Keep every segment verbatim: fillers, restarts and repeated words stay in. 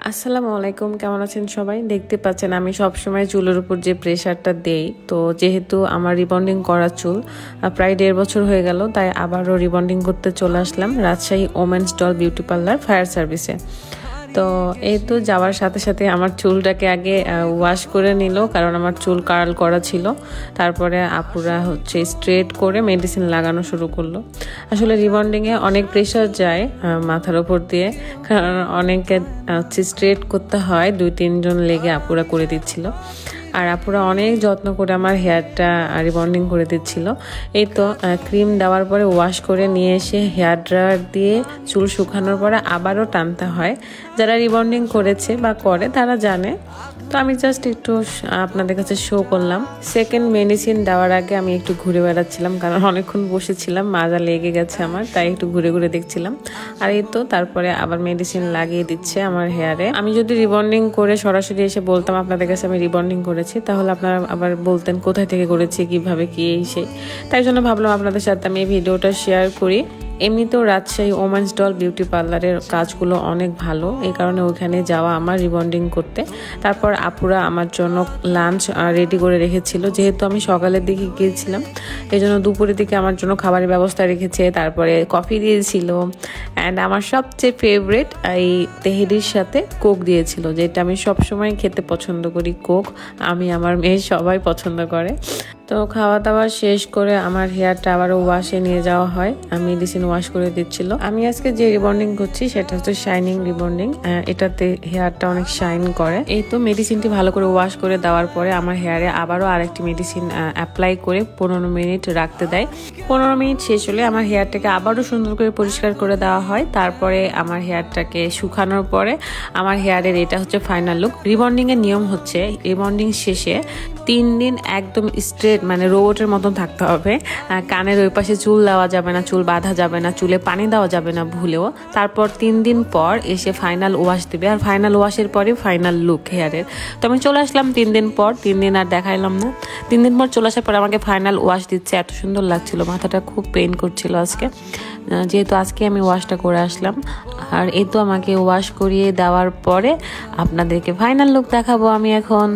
আসসালামু আলাইকুম, কেমন আছেন সবাই? দেখতে পাচ্ছেন আমি সব সময় চুলের উপর যে প্রেসারটা দেই, তো যেহেতু আমার রিবন্ডিং করা চুল প্রায় দেড় বছর হয়ে গেল, তাই আবারও রিবন্ডিং করতে চলে আসলাম Rajshahi women's doll beauty parlour fire সার্ভিসে। তো এই তো যাওয়ার সাথে সাথে আমার চুলটাকে আগে ওয়াশ করে নিল, কারণ আমার চুল কার্ল করা ছিল। তারপরে আপুরা হচ্ছে স্ট্রেট করে মেডিসিন লাগানো শুরু করলো। আসলে রিবন্ডিংয়ে অনেক প্রেশার যায় মাথার ওপর দিয়ে, কারণ অনেকে হচ্ছে স্ট্রেট করতে হয়, দুই তিনজন লেগে আপুরা করে দিচ্ছিল। আর আপুরা অনেক যত্ন করে আমার হেয়ারটা রিবন্ডিং করে দিচ্ছিল। এই তো ক্রিম দেওয়ার পরে ওয়াশ করে নিয়ে এসে হেয়ার ড্রায়ার দিয়ে চুল শুকানোর পরে আবারও টানতে হয়। যারা রিবন্ডিং করেছে বা করে তারা জানে। তো আমি জাস্ট একটু আপনাদের কাছে শো করলাম। সেকেন্ড মেডিসিন দেওয়ার আগে আমি একটু ঘুরে বেড়াচ্ছিলাম, কারণ অনেকক্ষণ বসেছিলাম, মাজা লেগে গেছে আমার, তাই একটু ঘুরে ঘুরে দেখছিলাম। আর এই তো তারপরে আবার মেডিসিন লাগিয়ে দিচ্ছে আমার হেয়ারে। আমি যদি রিবন্ডিং করে সরাসরি এসে বলতাম আপনাদের কাছে আমি রিবন্ডিং করেছি, তাহলে আপনারা আবার বলতেন কোথায় থেকে করেছি, কিভাবে কি এই সেই। তাই জন্য ভাবলাম আপনাদের সাথে আমি এই ভিডিওটা শেয়ার করি। এমনিতেও রাজশাহী ওমেন্স ডল বিউটি পার্লারের কাজগুলো অনেক ভালো, এই কারণে ওইখানে যাওয়া আমার রিবন্ডিং করতে। তারপর আপুরা আমার জন্য লাঞ্চ রেডি করে রেখেছিল, যেহেতু আমি সকালের দিকে গিয়েছিলাম, এই জন্য দুপুরের দিকে আমার জন্য খাবারের ব্যবস্থা রেখেছে। তারপরে কফি দিয়েছিল, অ্যান্ড আমার সবচেয়ে ফেভারিট এই তেহেরির সাথে কোক দিয়েছিল, যেটা আমি সবসময় খেতে পছন্দ করি। কোক আমি আমার মেয়ে সবাই পছন্দ করে। তো খাওয়া দাওয়া শেষ করে আমার হেয়ারটা আবারও ওয়াশে নিয়ে যাওয়া হয়, মেডিসিন ওয়াশ করে দিচ্ছিল। আমি আজকে যে রিবন্ডিং করছি সেটা হচ্ছে শাইনিং রিবন্ডিং, এটাতে হেয়ারটা অনেক শাইন করে। এই তো মেডিসিনটি ভালো করে ওয়াশ করে দেওয়ার পরে আমার হেয়ারে আবারও আরেকটি মেডিসিন অ্যাপ্লাই করে পনেরো মিনিট রাখতে দেয়। পনেরো মিনিট শেষ হলে আমার হেয়ারটাকে আবারও সুন্দর করে পরিষ্কার করে দেওয়া হয়। তারপরে আমার হেয়ারটাকে শুকানোর পরে আমার হেয়ারের এটা হচ্ছে ফাইনাল লুক। রিবন্ডিং এর নিয়ম হচ্ছে রিবন্ডিং শেষে তিন দিন একদম স্ট্রেট মানে রোবটের মতন থাকতে হবে। কানের ওই পাশে চুল দেওয়া যাবে না, চুল বাঁধা যাবে না, চুলে পানি দেওয়া যাবে না ভুলেও। তারপর তিন দিন পর এসে ফাইনাল ওয়াশ দেবে, আর ফাইনাল ওয়াশের পরে ফাইনাল লুক হেয়ারের। তো আমি চলে আসলাম তিন দিন পর, তিন দিন আর দেখাইলাম না। তিন দিন পর চলে আসার পর আমাকে ফাইনাল ওয়াশ দিচ্ছে, এত সুন্দর লাগছিল, মাথাটা খুব পেইন করছিল আজকে, যেহেতু আজকে আমি ওয়াশটা করে আসলাম। আর এই তো আমাকে ওয়াশ করিয়ে দেওয়ার পরে আপনাদেরকে ফাইনাল লুক দেখাবো আমি এখন।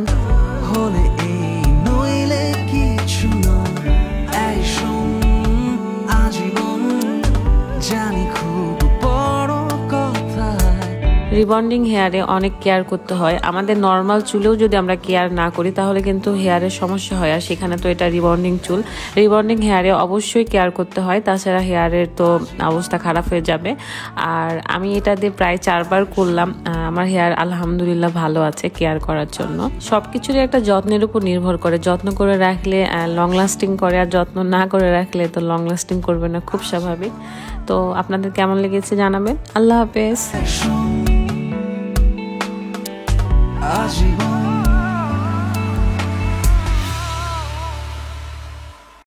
রিবন্ডিং হেয়ারে অনেক কেয়ার করতে হয়। আমাদের নর্মাল চুলেও যদি আমরা কেয়ার না করি তাহলে কিন্তু হেয়ারের সমস্যা হয়, আর সেখানে তো এটা রিবন্ডিং চুল। রিবন্ডিং হেয়ারে অবশ্যই কেয়ার করতে হয়, তাছাড়া হেয়ারের তো অবস্থা খারাপ হয়ে যাবে। আর আমি এটা দিয়ে প্রায় চারবার করলাম, আমার হেয়ার আলহামদুলিল্লাহ ভালো আছে কেয়ার করার জন্য। সব কিছুরই একটা যত্নের উপর নির্ভর করে, যত্ন করে রাখলে লং লাস্টিং করে, আর যত্ন না করে রাখলে তো লং লাস্টিং করবে না, খুব স্বাভাবিক। তো আপনাদের কেমন লেগেছে জানাবেন। আল্লাহ হাফেজ।